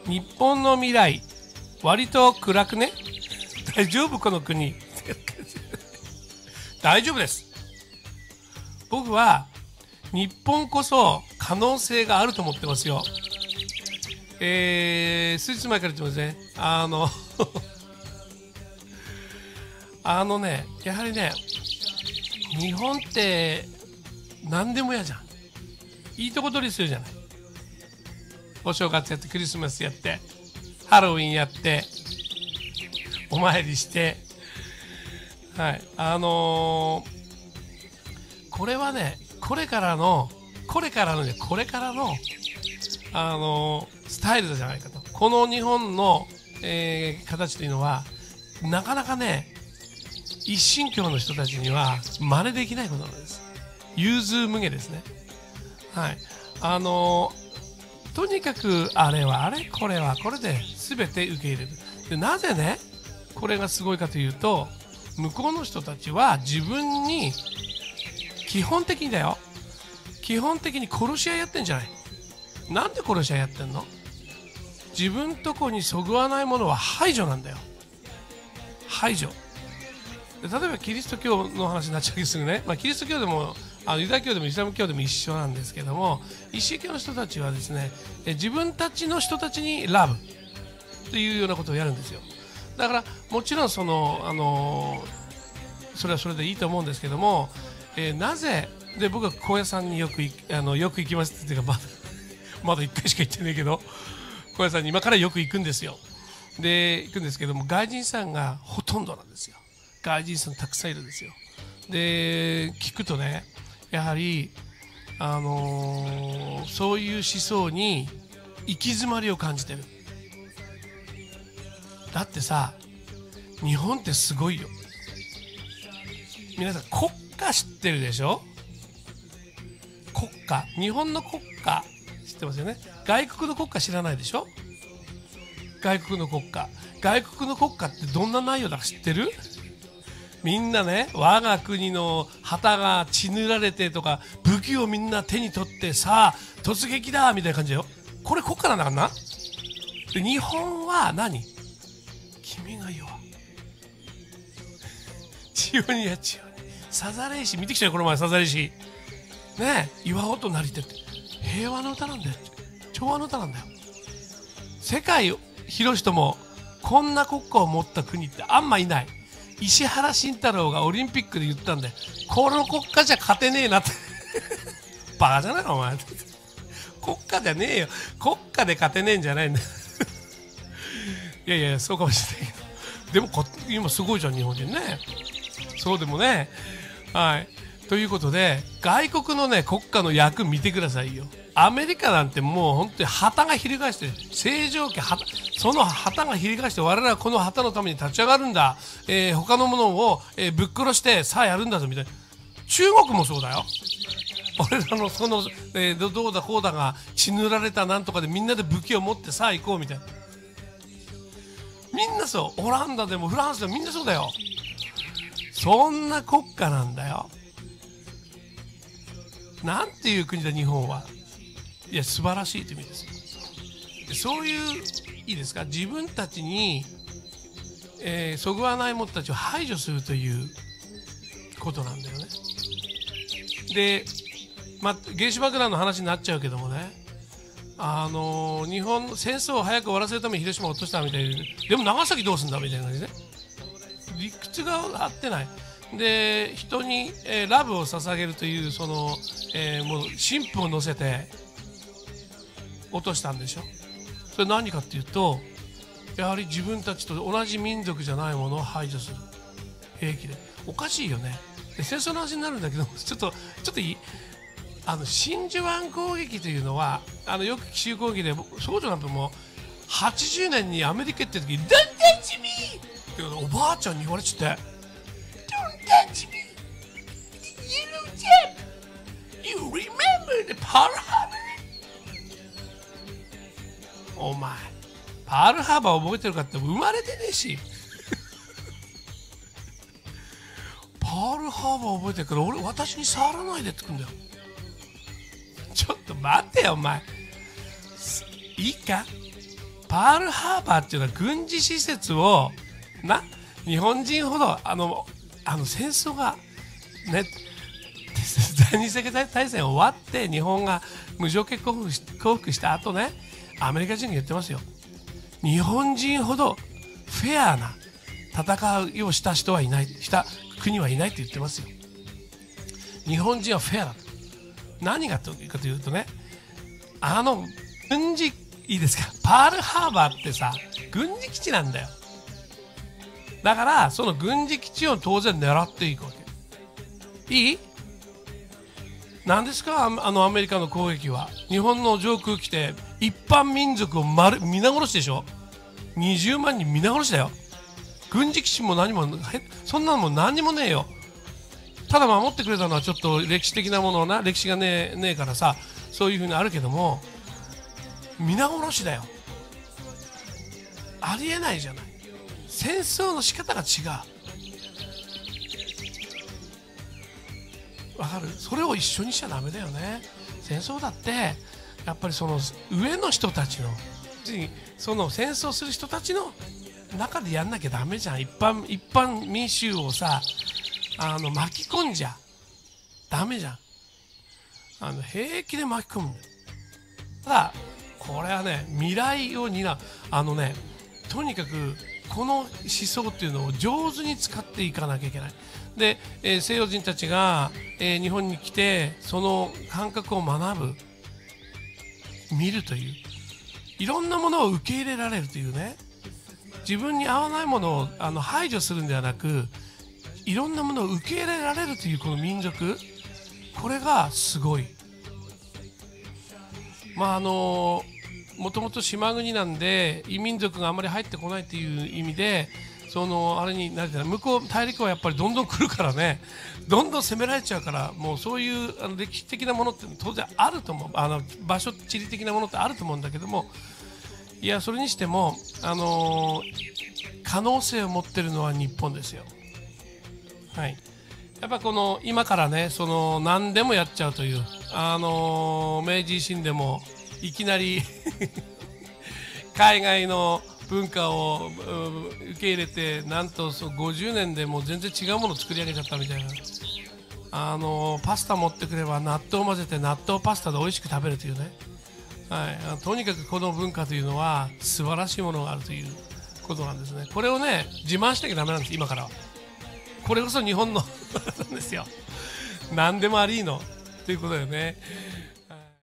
日本の未来割と暗くね？大丈夫この国？大丈夫です。僕は日本こそ可能性があると思ってますよ。数日前から言ってますね。やはりね、日本って何でも嫌じゃん。いいとこ取りするじゃない。お正月やって、クリスマスやって、ハロウィンやって、お参りして、はい、これはね、これからのスタイルじゃないかと。この日本の、形というのはなかなかね、一神教の人たちには真似できないことなんです。融通無碍ですね。はい、とにかくあれはあれ、これはこれで全て受け入れる。で、なぜねこれがすごいかというと、向こうの人たちは自分に基本的に殺し合いやってんじゃない。なんで殺し合いやってんの？自分とこにそぐわないものは排除なんだよ。排除。で、例えばキリスト教の話になっちゃうけどすぐね、キリスト教でもユダヤ教でもイスラム教でも一緒なんですけども、一神教の人たちはですね、自分たちの人たちにラブというようなことをやるんですよ。だからもちろんそれはそれでいいと思うんですけども、なぜで、僕は高野山によく行きますっていうか、まだ1回しか行ってないけど、高野山に今からよく行くんですよ。で、行くんですけども、外人さんがほとんどなんですよ。外人さんたくさんいるんですよ。で、聞くとね、やはりそういう思想に行き詰まりを感じてる。だってさ、日本ってすごいよ。皆さん国家知ってるでしょ？国家、日本の国家知ってますよね。外国の国家知らないでしょ？外国の国家ってどんな内容だか知ってる？みんなね、我が国の旗が血塗られてとか、武器をみんな手に取って、さあ突撃だみたいな感じだよ。これ国家なんだからな。で、日本は何？君が代は千代にや千代に、さざれ石見てきたよ、この前。さざれ石ねえ、岩音なりてって平和の歌なんだよ。調和の歌なんだよ。世界広しともこんな国家を持った国ってあんまいない。石原慎太郎がオリンピックで言ったんで、この国家じゃ勝てねえなってバカじゃないのお前。国家じゃねえよ。国家で勝てねえんじゃないんだ。いやそうかもしれないけど、でも今すごいじゃん日本人ね。そうでもね、はい。ということで、外国のね国家の役見てくださいよ。アメリカなんてもう本当に旗が翻して、正常期その旗が翻して、我々はこの旗のために立ち上がるんだ、他のものを、ぶっ殺してさあやるんだぞみたいな。中国もそうだよ。俺らのどうだこうだが血塗られたなんとかでみんなで武器を持ってさあ行こうみたいな。みんなそう。オランダでもフランスでもみんなそうだよ。そんな国家なんだよ。なんていう国だ日本は。いや、素晴らしいという意味です。そういう、いいですか、自分たちに、そぐわない者たちを排除するということなんだよね。で、原子爆弾の話になっちゃうけどもね、日本戦争を早く終わらせるために広島を落としたみたいで、でも長崎どうすんだみたいな感じでね、理屈が合ってない。で、人に、ラブを捧げるというその、もう神父を乗せて落としたんでしょ。それ何かっていうと、やはり自分たちと同じ民族じゃないものを排除する兵器で。おかしいよね。で、戦争の話になるんだけど、ちょっといい、真珠湾攻撃というのは、よく奇襲攻撃で、そうじゃなくても80年にアメリカ行ってる時に「Don't touch me!」っておばあちゃんに言われちゃって、「Don't touch me! Yellow Jam! You remember the Pearl Harbor?」お前パールハーバー覚えてるかって生まれてねえし。パールハーバー覚えてるから私に触らないでって言うんだよ。ちょっと待ってよお前。いいか、 パールハーバーっていうのは軍事施設を日本人ほど戦争がね第二次世界大戦終わって日本が無条件降伏した後ね、アメリカ人が言ってますよ。日本人ほどフェアな戦いをした人はいない、した国はいないって言ってますよ。日本人はフェアだと。何がというとね、軍事、いいですか、パールハーバーってさ、軍事基地なんだよ。だからその軍事基地を当然狙っていくわけ。いい？何ですか、アメリカの攻撃は。日本の上空来て一般民族を皆殺しでしょ。20万人皆殺しだよ。軍事基地も何もそんなのも何にもねえよ。ただ守ってくれたのはちょっと歴史的なものをな、歴史がねえからさ、そういうふうにあるけども、皆殺しだよ。ありえないじゃない。戦争の仕方が違う。わかる？それを一緒にしちゃダメだよね。戦争だってやっぱりその上の人たちの、その戦争する人たちの中でやんなきゃダメじゃん。一般民衆をさ、巻き込んじゃダメじゃん。平気で巻き込む。ただこれはね、未来を担うとにかくこの思想っていうのを上手に使っていかなきゃいけない。で、西洋人たちが、日本に来てその感覚を学ぶ、見るという、いろんなものを受け入れられるというね、自分に合わないものを排除するんではなく、いろんなものを受け入れられるというこの民族、これがすごい。もともと島国なんで異民族があまり入ってこないという意味で、あれになれてない。向こう大陸はやっぱりどんどん来るからね、どんどん攻められちゃうから、もうそういう歴史的なものって当然あると思う。場所地理的なものってあると思うんだけども、いやそれにしても可能性を持ってるのは日本ですよ。はい。やっぱこの今からね、何でもやっちゃうという、明治維新でもいきなり海外の文化を受け入れて、なんと50年でもう全然違うものを作り上げちゃったみたいな。パスタ持ってくれば納豆を混ぜて納豆パスタで美味しく食べるというね、はい、とにかくこの文化というのは素晴らしいものがあるということなんですね。これをね、自慢しなきゃダメなんです、今からは。これこそ日本のなんですよ。何でもありのということだよね。